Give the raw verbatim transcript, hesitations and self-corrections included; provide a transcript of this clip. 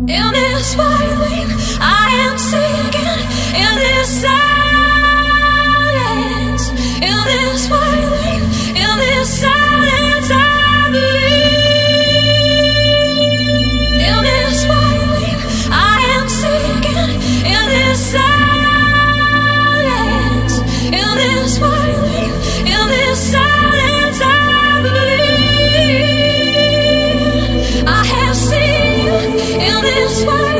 In this violin, I am singing. In this silence, in this violin, in this silence, I believe. In this violin, I am singing. In this silence, in this violin, in this silence, I believe. I have seen you in this fight.